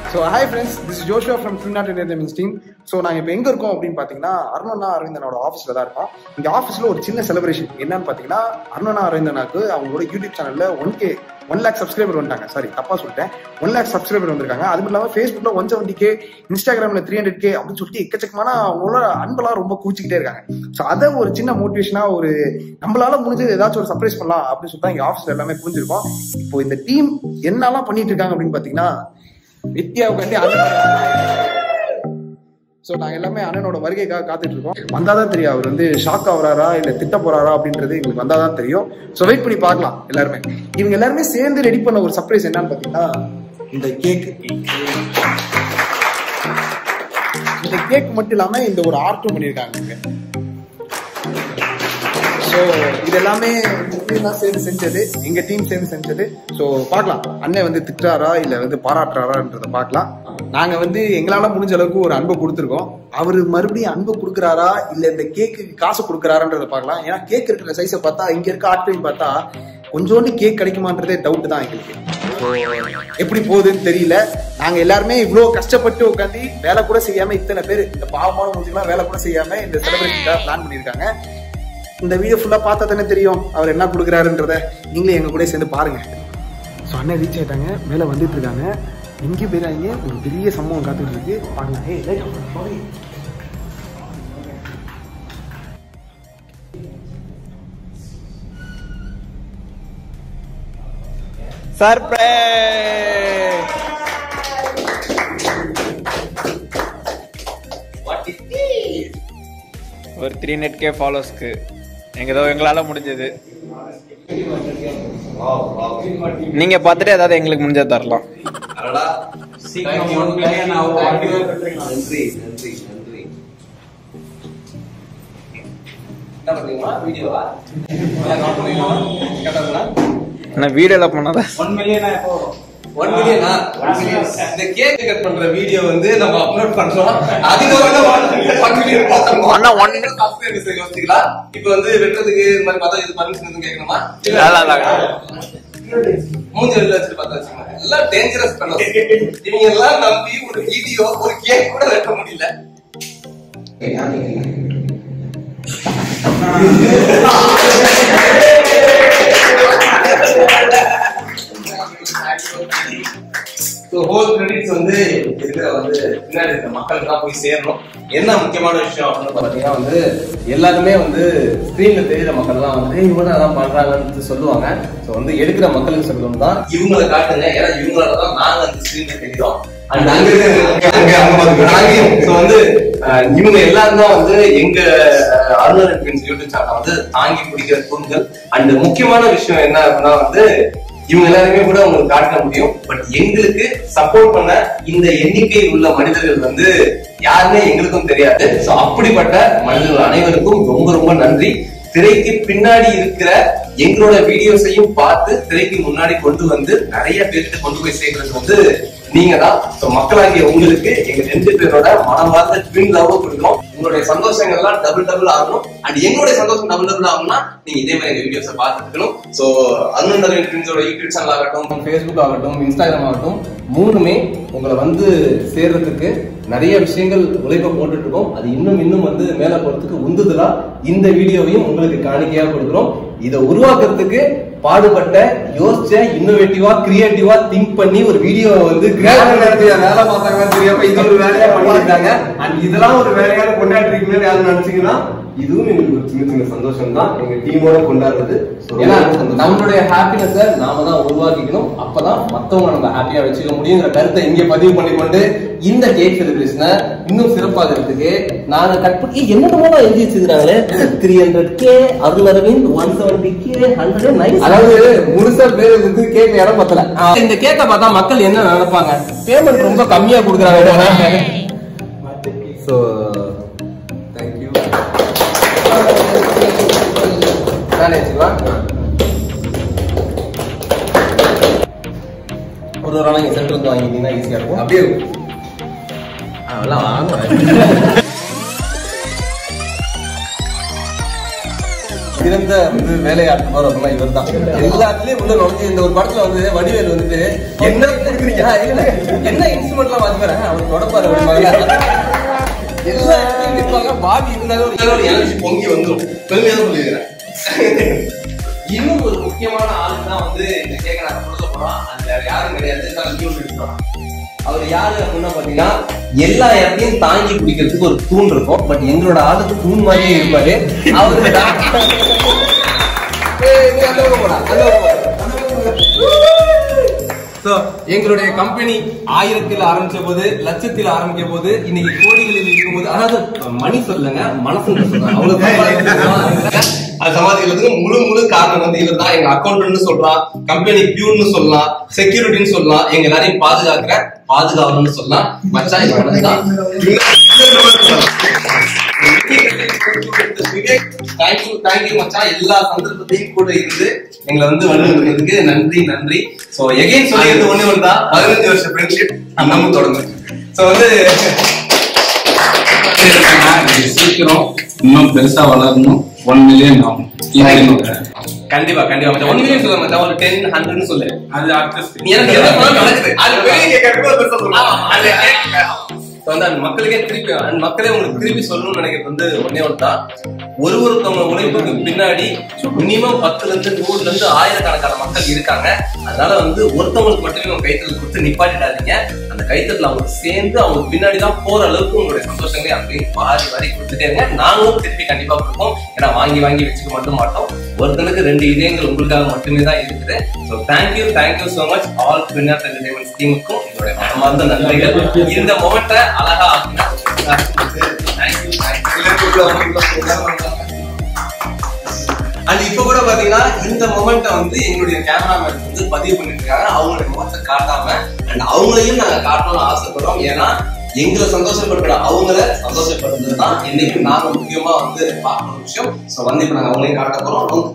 So hi friends, this is Joshua from Trinidad Entertainment team. So நாங்க இப்போ எங்க இருக்கோம் அப்படின்னு பாத்தீங்கன்னா அருணண்ணா அரவிந்தனோட ஆஃபீஸ்ல தான் இருக்கோம். இந்த ஆஃபீஸ்ல ஒரு சின்ன செலிப்ரேஷன் என்னன்னு பாத்தீங்கன்னா அருணண்ணா அரவிந்தனாக்கு அவங்களோட யூடியூப் சேனல்ல 1 lakh சப்ஸ்கிரைபர் வந்துட்டாங்க. சாரி தப்பா சொல்லிட்டேன், 1 lakh சப்ஸ்கிரைபர் வந்திருக்காங்க. அது மட்டும் இல்லாம Facebookல 170K, இன்ஸ்டாகிராம்ல 300K அப்படின்னு சொல்லிட்டு எக்கச்சக்கமான அவங்களோட அன்பெல்லாம் ரொம்ப கூச்சிக்கிட்டே இருக்காங்க. ஸோ அதை ஒரு சின்ன மோட்டிவேஷனா ஒரு நம்மளால முடிஞ்சது ஏதாச்சும் ஒரு சர்ப்ரைஸ் பண்ணலாம் அப்படின்னு சொல்லிட்டு எங்க ஆஃபீஸ்ல எல்லாமே புரிஞ்சிருக்கோம். இப்போ இந்த டீம் என்னெல்லாம் பண்ணிட்டு இருக்காங்க அப்படின்னு பாத்தீங்கன்னா வித்யாவுக்கு சோ நாங்க எல்லாமே அண்ணனோட வருகைக்காக காத்துட்டு இருக்கோம். வந்தாதான் தெரியும் அவர் வந்து ஷாக் ஆகுறாரா இல்ல திட்ட போறாரா அப்படின்றது எங்களுக்கு வந்தாதான் தெரியும். சோ வெயிட் பண்ணி பார்க்கலாம். எல்லாருமே இவங்க எல்லாருமே சேர்ந்து ரெடி பண்ண ஒரு சர்ப்ரைஸ் என்னன்னு பாத்தீங்கன்னா இந்த கேக் மட்டும் இல்லாம இந்த ஒரு ஆர்ட்டும் பண்ணிருக்காங்க. ஸோ இது எல்லாமே சேர்ந்து செஞ்சது, எங்க டீம் சேர்ந்து செஞ்சது. ஸோ பார்க்கலாம் அண்ணன் வந்து திட்டுறாரா இல்ல வந்து பாராட்டுறாரான்றத பார்க்கலாம். நாங்க வந்து எங்களால முடிஞ்ச அளவுக்கு ஒரு அன்பை கொடுத்துருக்கோம். அவரு மறுபடியும் அன்பை கொடுக்குறாரா இல்ல இந்த கேக்கு காசு கொடுக்குறாருன்றத பார்க்கலாம். ஏன்னா கேக் இருக்கிற சைஸை பார்த்தா இங்க இருக்க ஆட்டையும் பார்த்தா கொஞ்சோண்டு கேக் கிடைக்குமான்றதே டவுட் தான் எங்களுக்கு. எப்படி போகுதுன்னு தெரியல. நாங்க எல்லாருமே இவ்வளவு கஷ்டப்பட்டு உட்காந்து வேலை கூட செய்யாம இத்தனை பேர் இந்த பாவமான மூஞ்சிக்கெல்லாம் வேலை கூட செய்யாம இந்த செலிப்ரேஷனுக்காக பிளான் பண்ணியிருக்காங்க. இந்த வீடியோ ஃபுல்லா பார்த்தா தானே தெரியும் அவர் என்ன கொடுக்குறாருன்றத. நீங்களே எங்க கூட சேர்ந்து பாருங்க. ஸோ அண்ணன் ரீச் ஆயிட்டாங்க, மேல வந்துட்டு இருக்காங்க. எங்கேயும் போயிடாங்க, ஒரு பெரிய சம்பவம் காத்துட்டு இருக்கு. பாருங்க. சர்ப்ரைஸ்! ஒரு 300K ஃபாலோவர்ஸ்க்கு எங்களால முடிஞ்சது. நீங்க பார்த்துட்டு ஏதாவது எங்களுக்கு முடிஞ்சா தரலாம். வீடியோல பண்ணாத 1 மில்லியனா இப்போ 1 மில்லியனா இந்த கேக் கட் பண்ற வீடியோ வந்து நம்ம அப்லோட் பண்றோம். அதுக்கு வந்து 1 மில்லியன் பார்த்தோம். அண்ணா 1 மில்லியன் சப்ஸ்கிரைபர்ஸ் யோசிக்கலாம். இப்போ வந்து வெட்றதுக்கு இந்த மாதிரி பார்த்தா இது பர்மிஷன் கேட்கணுமா? மூஞ்சி வெளில வச்சுட்டு பார்த்தா வச்சுக்கோங்க. எல்லாம் டேஞ்சரஸ் பண்ணோம். இவங்க எல்லாம் நம்பி ஒரு வீடியோ ஒரு கேக் கூட வெட்ட முடியல. ஹோல் கிரெடிட்ஸ் வந்து இருக்கிற வந்து பின்னாடி இருக்க மக்களுக்கு தான் போய் சேரணும். என்ன முக்கியமான விஷயம் அப்படின்னு பாத்தீங்கன்னா வந்து எல்லாருமே வந்து ஸ்கிரீன்ல தெரியுற மக்கள் தான் வந்து இவங்க அதான் பண்றாங்கன்னு சொல்லுவாங்க. ஸோ வந்து எடுக்கிற மக்களுக்கு சொல்லணும் தான் இவங்களை காட்டுங்க. ஏன்னா இவங்களால தான் நாங்க அந்த ஸ்கிரீன்ல தெரியும். அண்ட் அங்க வந்து இவங்க எல்லாரும் தான் வந்து எங்க அருணர் யூடியூப் சேனல் வந்து தாங்கி பிடிக்கிற தூண்கள். அண்ட் முக்கியமான விஷயம் என்ன அப்படின்னா வந்து இவங்க எல்லாருமே கூட உங்களுக்கு காட்ட முடியும். பட் எங்களுக்கு சப்போர்ட் பண்ண இந்த எண்ணிக்கை உள்ள மனிதர்கள் வந்து யாருமே எங்களுக்கும் தெரியாது. சோ அப்படிப்பட்ட மனிதர்கள் அனைவருக்கும் ரொம்ப ரொம்ப நன்றி. திரைக்கு பின்னாடி இருக்கிற எங்களோட வீடியோஸையும் பார்த்து திரைக்கு முன்னாடி கொண்டு வந்து நிறைய பேருக்கு கொண்டு போய் சேர்க்கறது வந்து நீங்க தான். மக்களாகிய உங்களுக்கு எங்க 2 பேரோட மனமார்ந்த ட்வின் லவ் கொடுக்கணும். உங்களுடைய சந்தோஷங்கள்லாம் டபுள் ஆகணும். அண்ட் எங்களுடைய சந்தோஷம் டபுள் ஆகணும்னா நீங்க இதே மாதிரி எங்க வீடியோஸை பார்த்துக்கணும். சோ அருண் ட்வின்ஸோட யூடியூப் சேனல் ஆகட்டும், ஃபேஸ்புக் ஆகட்டும், இன்ஸ்டாகிராம் ஆகட்டும், மூணுமே உங்களை வந்து சேர்றதுக்கு நிறைய விஷயங்கள் உழைப்ப போட்டுட்டு இருக்கோம். அது இன்னும் வந்து மேல போறதுக்கு உந்துதலா இந்த வீடியோவையும் உங்களுக்கு காணிக்கையா கொடுக்குறோம். இதை உருவாக்குறதுக்கு பாடுபட்ட, யோசிச்ச, இன்னோவேட்டிவா, கிரியேட்டிவா திங்க் பண்ணி ஒரு வீடியோ வந்து வேலை பார்த்தாங்க தெரியாம இது ஒரு வேலையா பண்ணிருக்காங்க. அண்ட் இதெல்லாம் ஒரு வேலையான கொண்டாடுறீங்கன்னு யாரும் நினைச்சீங்கன்னா இதுவும் எங்களுக்கு ஒரு சின்ன சந்தோஷம் தான் எங்க டீமோட கொண்டாடுறது. ஏன்னா நம்மளுடைய ஹாப்பினஸை நாம தான் உருவாக்கிக்கணும். அப்பதான் மத்தவங்க நம்ம ஹாப்பியா வச்சுக்க முடியுங்கிற கருத்தை இங்க பதிவு பண்ணிக்கொண்டு இந்த கேக் செலிப்ரேஷனை இன்னும் சிறப்பாகிறதுக்கு நாங்க கட் பண்ணி என்னென்னமோ எழுதி வச்சிருக்காங்களே 300K, அருள் அரவிந்த் 170K, 109. அதாவது முழுசா பேர் வந்து கேக் இடம் பத்தல. இந்த கேக்கை பார்த்தா மக்கள் என்ன நினைப்பாங்க? பேமெண்ட் ரொம்ப கம்மியா கொடுக்குறாங்க. So thank you. ஒரு நாளைக்கு சென்டர் வந்து வாங்கிட்டீங்கன்னா ஈஸியா இருக்கும். அப்படியே அதெல்லாம் வாங்க சிறந்த வந்து வேலையாற்றுவார் அப்படின்னா இவர் தான். எல்லாத்துலயும் உள்ள நுழைஞ்சு இந்த ஒரு படத்துல வந்து வடிவேல் வந்துட்டு என்ன இன்ஸ்ட்ருமெண்ட்லாம் வாசிப்பாரு அவர் தொடப்பாரு எல்லா இடத்துலயும் நிற்பாங்க. பாபி இருந்தாலும் பொங்கி வந்துடும். பெருமையா சொல்லிடுறேன். இன்னும் ஒரு முக்கியமான ஆளுக்கு தான் வந்து இந்த கேக்க நாங்க கொடுக்க போறோம். அது வேற யாரும் கிடையாது. அவர் யாரு அப்படின்னா பாத்தீங்கன்னா எல்லா இடத்தையும் தாங்கி பிடிக்கிறதுக்கு ஒரு தூண் இருக்கும். பட் எங்களோட ஆளுக்கு தூண் மாதிரியே இருப்பாரு. அவரு எங்களுடைய கம்பெனி 1000 ஆரம்பிச்ச போது, லட்சத்தில் ஆரம்பிக்க போது, இன்னைக்கு கோடிகளில் இருக்கும் போது, அதாவது மணி சொல்லுங்க மனசுன்னு சொல்லுங்க அவ்வளவு அது சமாளிக்கிறதுக்கு முழு காரணம் வந்து இவர் தான். எங்க அக்கௌண்டன்ட் சொல்லலாம், கம்பெனி பியூன்னு சொல்லலாம், செக்யூரிட்டின்னு சொல்லலாம், எங்க எல்லாரையும் பாதுகாவலன்னு சொல்லலாம். மச்சான் தேங்க்யூ மச்சான். எல்லா சந்தர்ப்பத்தையும் கூட இருந்து எங்களை வந்து வழிநடத்துறதுக்கு நன்றி. சோ எகைன் சொல்லிடுறது ஒண்ணு தான், 15 வருஷம் ஃப்ரெண்ட்ஷிப் நம்ம தொடங்க. சோ வந்து சீக்கிரம் இன்னும் பெருசா வளரணும். 1 மில்லியன் ஆகும். கண்டிப்பா 1 மில்லியன் சொல்ல மாட்டேன், ஒரு 10, 100 சொல்லு. அது ஆர்டிஸ்ட் எனக்கு எதாவது நடக்குது. அது வெளியே மக்களுக்கே திருப்பி மக்களே உங்களுக்கு திருப்பி சொல்லணும்னு நினைக்கிறது வந்து ஒன்னே ஒன்று தான். ஒருத்தவங்க உழைப்புக்கு பின்னாடி மினிமம் 10ல இருந்து 100ல இருந்து 1000 கணக்கான மக்கள் இருக்காங்க. அதனால வந்து ஒருத்தவங்களுக்கு மட்டுமே உங்க கைத்தல் கொடுத்து நிப்பாட்டிடாதீங்க. அந்த கைத்தல் அவங்க சேர்ந்து அவங்க பின்னாடிதான் போற அளவுக்கு உங்களுடைய சந்தோஷங்களை அப்படியே வாரி கொடுத்துட்டே இருங்க. நாங்களும் திருப்பி கண்டிப்பா கொடுப்போம். ஏன்னா வாங்கி வச்சுக்க மட்டும் மாட்டோம். ஒருத்தனுக்கு 2 இதயங்கள் உங்களுக்காக மட்டுமே தான் இருக்குது. So thank you so much all Twinart entertainment டீமுக்கும் என்னுடைய மனமார்ந்த நன்றிகள். இந்த மொமெண்ட்டை அழகா ஆக்கினா அண்ட் இப்ப கூட பாத்தீங்கன்னா இந்த மொமெண்ட்டை வந்து எங்களுடைய கேமராமேன் வந்து பதிவு பண்ணிட்டு இருக்காங்க. அவங்களுடைய முகத்தை காட்டாம அண்ட் அவங்களையும் நாங்க காட்டணும்னு ஆசைப்படுறோம். ஏன்னா எங்களை சந்தோஷப்படுற அவங்கள சந்தோஷப்படுறது தான் என்னைக்கு நாங்க முக்கியமா வந்து பார்க்கணும் விஷயம். சோ வந்து இப்ப நாங்க அவங்களையும் காட்ட போறோம்.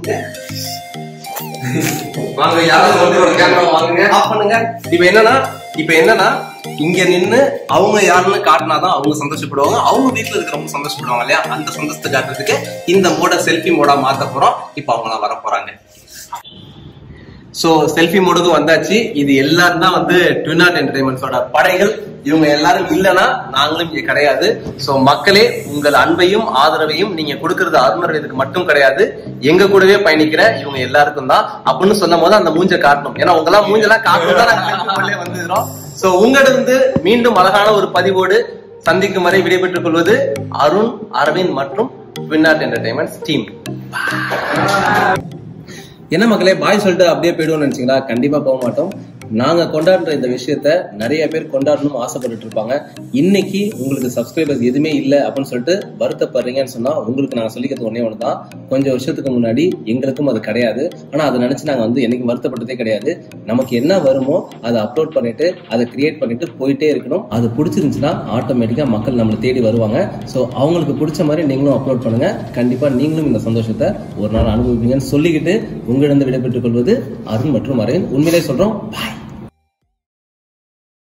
வாங்க யாராவது கேமரா வாங்குங்க, ஆஃப் பண்ணுங்க. இப்ப என்னன்னா இங்க நின்னு அவங்க யாருன்னு காட்டினாதான் அவங்க சந்தோஷப்படுவாங்க. அவங்க வீட்டுல இருக்கிறவங்க சந்தோஷப்படுவாங்க இல்லையா? அந்த சந்தோஷத்தை காட்டுறதுக்கு இந்த மோட செல்ஃபி மோடா மாத்த போறோம். இப்ப அவங்க வர போறாங்க. சோ செல்ஃபி மோடுக்கு வந்தாச்சு. இது எல்லாரும் தான் வந்து ட்வினார்ட் என்டர்டெயின்மெண்ட்ஸோட படைகள். இவங்க எல்லாரும் இல்லைன்னா நாங்களும் இங்க கிடையாது. சோ மக்களே, உங்கள் அன்பையும் ஆதரவையும் நீங்க கொடுக்கறது அருணருக்கு மட்டும் கிடையாது, எங்க கூடவே பயணிக்கிற இவங்க எல்லாருக்கும் தான். அப்படின்னு சொன்னும் போது அந்த மூஞ்ச காட்டணும். ஏன்னா உங்க எல்லாம் மூஞ்செல்லாம் காட்டணும் தான் நாங்க வந்துடுறோம். சோ உங்களிருந்து மீண்டும் அழகான ஒரு பதிவோடு சந்திக்கும் வரை விடைபெற்றுக் கொள்வது அருண், அரவிந்த் மற்றும் ட்வினார்ட் என்டர்டெயின்மெண்ட்ஸ் டீம். என்ன மக்களே, பாய் சொல்லிட்டு அப்படியே போயிடுவோம்னு நினைச்சீங்களா? கண்டிப்பா போக மாட்டோம். நாங்க கொண்டாடுற இந்த விஷயத்த நிறைய பேர் கொண்டாடணும் ஆசைப்பட்டு இருப்பாங்க. இன்னைக்கு உங்களுக்கு சப்ஸ்கிரைபர்ஸ் எதுவுமே இல்லை அப்படின்னு சொல்லிட்டு வருத்தப்படுறீங்கன்னு சொன்னா உங்களுக்கு நாங்க சொல்லிக்கிறது ஒன்னே ஒண்ணுதான். கொஞ்சம் வருஷத்துக்கு முன்னாடி எங்களுக்கும் அது கிடையாது. ஆனா அதை நினைச்சு நாங்க வந்து என்னைக்கும் வருத்தப்பட்டதே கிடையாது. நமக்கு என்ன வருமோ அதை அப்லோட் பண்ணிட்டு அதை கிரியேட் பண்ணிட்டு போயிட்டே இருக்கணும். அது பிடிச்சிருந்துச்சுன்னா ஆட்டோமேட்டிக்கா மக்கள் நம்மளை தேடி வருவாங்க. ஸோ அவங்களுக்கு பிடிச்ச மாதிரி நீங்களும் அப்லோட் பண்ணுங்க. கண்டிப்பா நீங்களும் இந்த சந்தோஷத்தை ஒரு நாள் அனுபவிப்பீங்கன்னு சொல்லிக்கிட்டு உங்களிடம் விடைபெற்றுக் கொள்வது அருண் மற்றும் அரவிந்த். உண்மையிலே சொல்றோம், பாய்.